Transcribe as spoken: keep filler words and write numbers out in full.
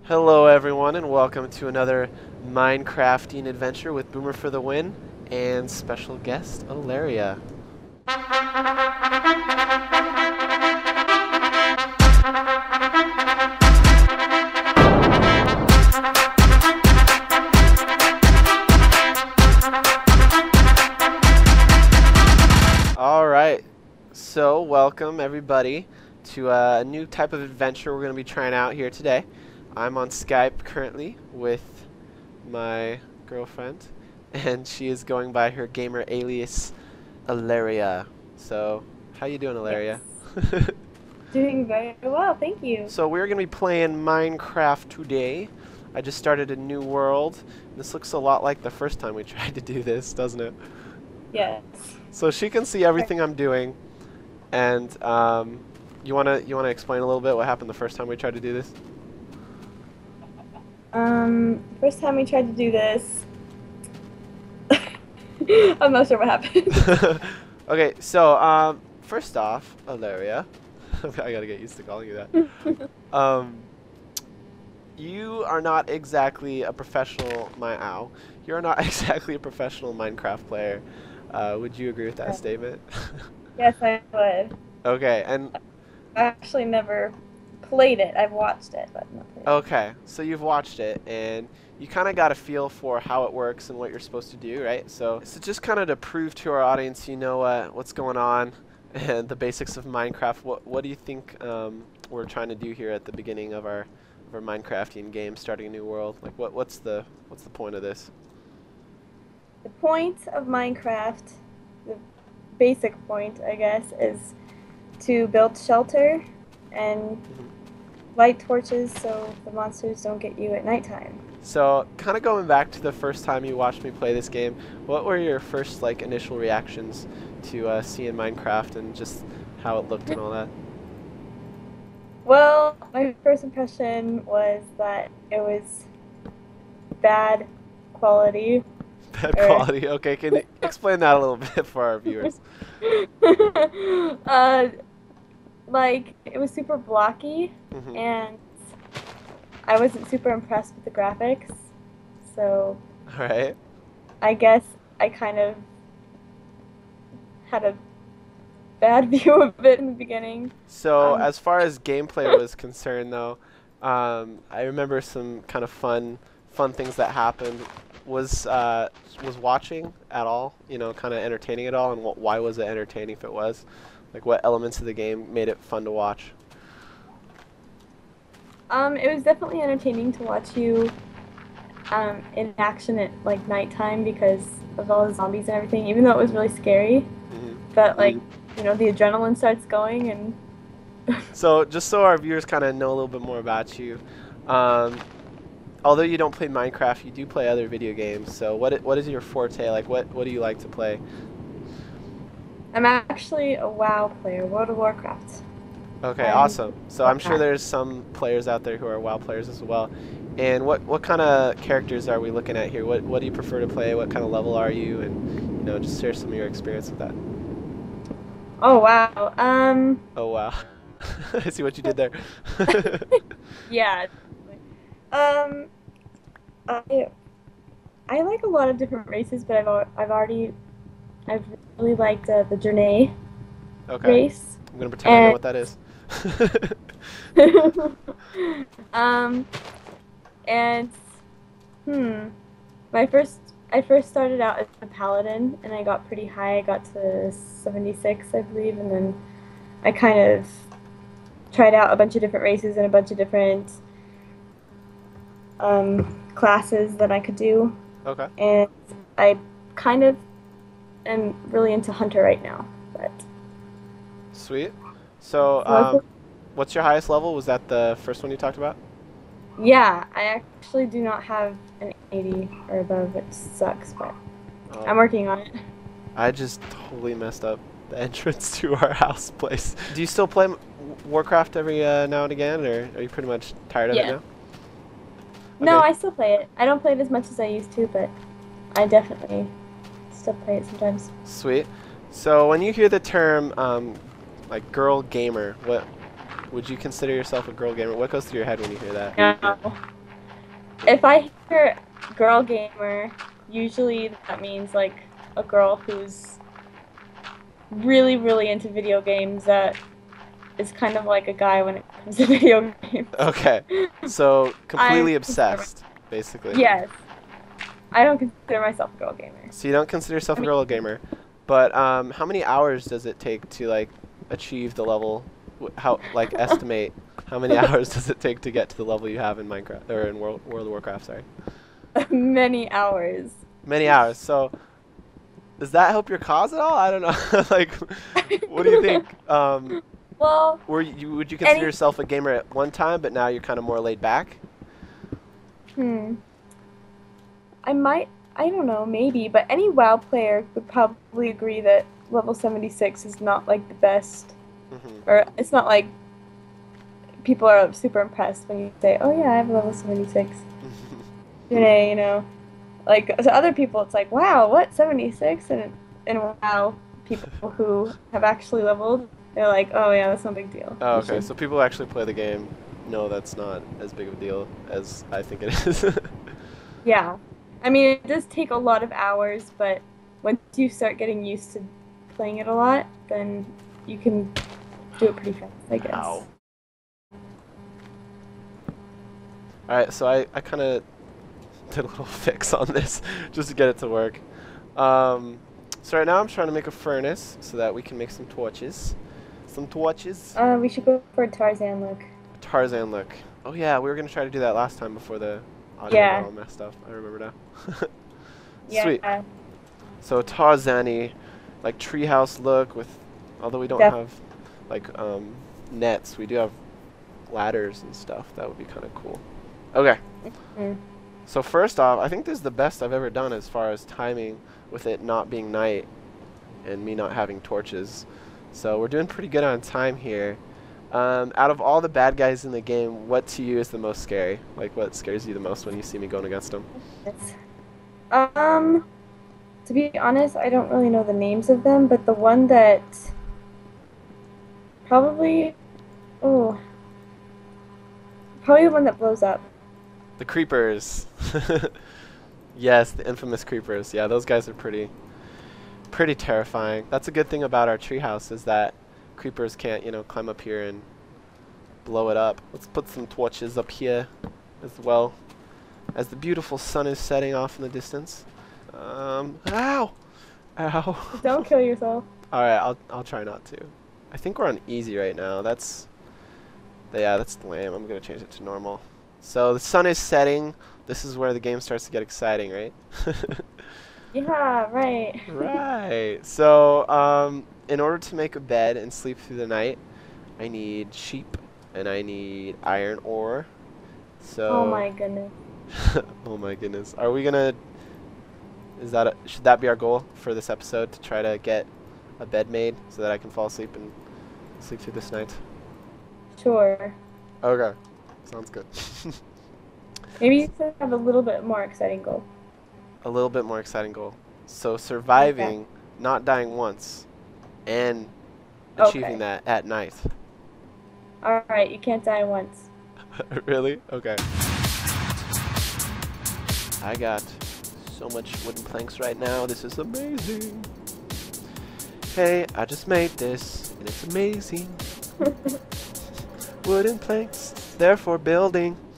Hello everyone and welcome to another Minecrafting adventure with Boomer for the win and special guest Alaria. Alright, so welcome everybody to a new type of adventure we're going to be trying out here today. I'm on Skype currently with my girlfriend, and she is going by her gamer alias Alaria. So, how you doing, Alaria? Yes. Doing very well, thank you. So we're going to be playing Minecraft today. I just started a new world. This looks a lot like the first time we tried to do this, doesn't it? Yes. So she can see everything I'm doing, and um, you wanna you wanna explain a little bit what happened the first time we tried to do this? Um, first time we tried to do this, I'm not sure what happened. Okay, so um, first off, Alaria, I gotta get used to calling you that. um, you are not exactly a professional, my ow. You're not exactly a professional Minecraft player. Uh, would you agree with that statement? Yes, I would. Okay, and I actually never played it. I've watched it, but not played it. Okay, so you've watched it, and you kind of got a feel for how it works and what you're supposed to do, right? So, so just kind of to prove to our audience, you know uh, what's going on and the basics of Minecraft. What what do you think um, we're trying to do here at the beginning of our of our Minecrafting game, starting a new world? Like, what what's the what's the point of this? The point of Minecraft, the basic point, I guess, is to build shelter and Mm-hmm. light torches so the monsters don't get you at nighttime. So, kind of going back to the first time you watched me play this game, what were your first like initial reactions to uh, seeing Minecraft and just how it looked and all that? Well, my first impression was that it was bad quality. Bad quality. Okay, can you explain that a little bit for our viewers? uh, like, it was super blocky, Mm-hmm. and I wasn't super impressed with the graphics, so All right. I guess I kind of had a bad view of it in the beginning. So Um, as far as gameplay was concerned, though, um, I remember some kind of fun, fun things that happened. Was uh, was watching at all? You know, kind of entertaining at all, and what, why was it entertaining if it was? Like, what elements of the game made it fun to watch? Um, it was definitely entertaining to watch you um, in action at like nighttime because of all the zombies and everything. Even though it was really scary, Mm-hmm. but like you know the adrenaline starts going and. So just so our viewers kind of know a little bit more about you, um, although you don't play Minecraft, you do play other video games. So what I- what is your forte? Like, what what do you like to play? I'm actually a WoW player, World of Warcraft. Okay, Um, awesome. So I'm sure okay. there's some players out there who are WoW players as well. And what what kind of characters are we looking at here? What what do you prefer to play? What kind of level are you? And you know, just share some of your experience with that. Oh wow. Um. Oh wow, I see what you did there. Yeah. Um. I I like a lot of different races, but I've al I've already I've really liked uh, the Journey Okay, race. I'm gonna pretend I know what that is. um. And hmm, my first I first started out as a paladin, and I got pretty high. I got to seventy-six, I believe, and then I kind of tried out a bunch of different races and a bunch of different um, classes that I could do. Okay. And I kind of am really into Hunter right now. But Sweet. So, um, what's your highest level? Was that the first one you talked about? yeah, I actually do not have an eighty or above. It sucks, but Oh, I'm working on it. I just totally messed up the entrance to our house place. Do you still play M Warcraft every uh, now and again, or are you pretty much tired of Yeah. it now? No, Okay. I still play it. I don't play it as much as I used to, but I definitely still play it sometimes. Sweet. So when you hear the term um, like girl gamer, what would you consider yourself a girl gamer? What goes through your head when you hear that? No, if I hear girl gamer, usually that means like a girl who's really, really into video games that is kind of like a guy when it comes to video games. Okay. So completely I obsessed, basically. Yes. I don't consider myself a girl gamer. So you don't consider yourself I a mean, girl gamer, but um, how many hours does it take to like achieve the level? W- How like estimate how many hours does it take to get to the level you have in Minecraft or in World, World of Warcraft? Sorry. many hours. Many hours. So does that help your cause at all? I don't know. Like, what do you think? Um, Well, were you would you consider any yourself a gamer at one time, but now you're kind of more laid back? hmm. I might, I don't know, maybe, but any WoW player would probably agree that level seventy-six is not like the best, Mm-hmm. or it's not like people are super impressed when you say, oh yeah, I have level seventy-six. You know, you know, like to other people it's like, wow, what, seventy-six? And, and WoW people who have actually leveled, they're like, oh yeah, that's no big deal. Oh, You okay. should- So people who actually play the game know that's not as big of a deal as I think it is. Yeah. I mean, it does take a lot of hours, but once you start getting used to playing it a lot, then you can do it pretty fast, I guess. Ow. Alright, so I, I kind of did a little fix on this just to get it to work. Um, so right now I'm trying to make a furnace so that we can make some torches. Some torches. Uh, we should go for a Tarzan look. Tarzan look. Oh yeah, we were going to try to do that last time before the audio Yeah. got all messed up. I remember now. Yeah. Sweet. So Tarzan-y, like treehouse look with, although we don't Def- have like um, nets, we do have ladders and stuff. That would be kind of cool. Okay. Mm. So first off, I think this is the best I've ever done as far as timing with it not being night and me not having torches. So we're doing pretty good on time here. Um, out of all the bad guys in the game, what to you is the most scary? Like, what scares you the most when you see me going against them? It's- Um, to be honest, I don't really know the names of them, but the one that probably, oh, probably the one that blows up. The creepers. Yes, the infamous creepers. Yeah, those guys are pretty, pretty terrifying. That's a good thing about our treehouse is that creepers can't, you know, climb up here and blow it up. Let's put some torches up here as well as the beautiful sun is setting off in the distance. Um, ow! Ow! Don't kill yourself. Alright, I'll, I'll try not to. I think we're on easy right now. That's, yeah, that's lame. I'm going to change it to normal. So the sun is setting. This is where the game starts to get exciting, right? Yeah, right. Right. So, um, in order to make a bed and sleep through the night, I need sheep and I need iron ore. So. Oh my goodness. Oh my goodness. Are we gonna? Is that a, should that be our goal for this episode to try to get a bed made so that I can fall asleep and sleep through this night? Sure. Okay. Sounds good. Maybe you should have a little bit more exciting goal. A little bit more exciting goal. So surviving, not dying once, and achieving Okay. that at night. Alright, you can't die once. Really? Okay. I got so much wooden planks right now. This is amazing. Hey, I just made this, and it's amazing. Wooden planks, they're for building.